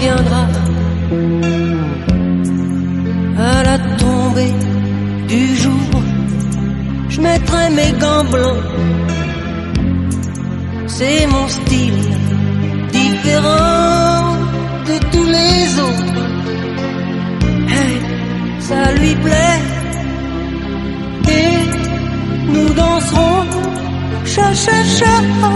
reviendra à la tombée du jour. Je mettrai mes gants blancs, c'est mon style, différent de tous les autres. Hey, ça lui plaît et nous danserons cha cha cha.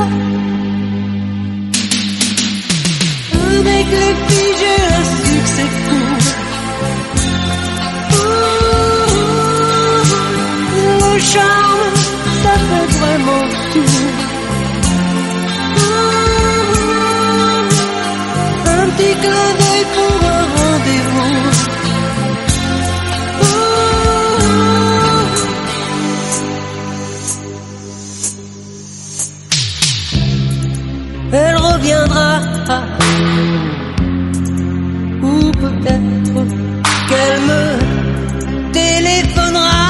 Avec les filles j'ai un succès fou. Le charme, ça fait vraiment tout. Un petit clin d'œil pour un rendez-vous. Elle reviendra, ou peut-être qu'elle me téléphonera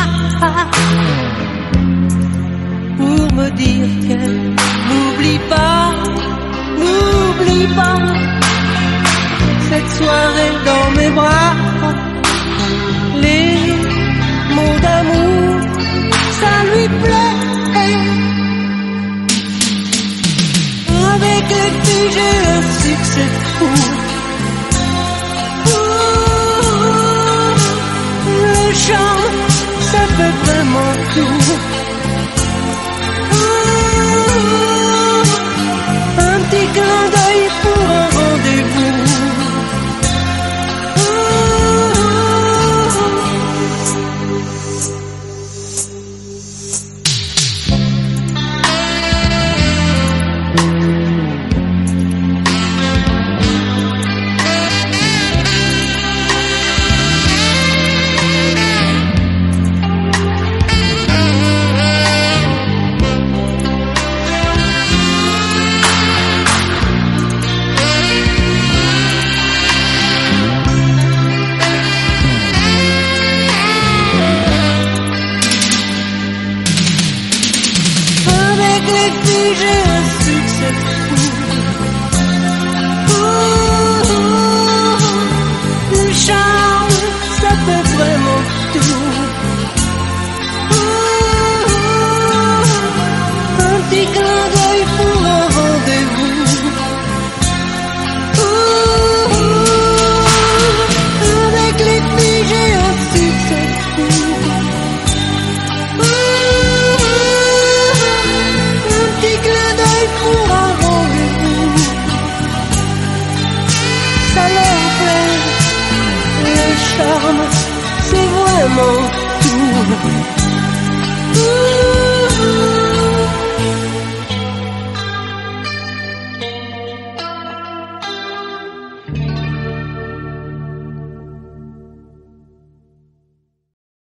pour me dire qu'elle n'oublie pas cette soirée dans mes bras. Les mots d'amour, ça lui plaît. Avec les filles j'ai un succès fou. Le charme, ça fait vraiment tout. Un petit clin d'œil pour un rendez-vous. J'ai un succès fou. Le charme, ça fait vraiment tout. Un petit clin d'œil pour un rendez-vous. Avec les filles j'ai un succès fou. Pour un rendez-vous, ça leur plaît, le charme, c'est vraiment tout.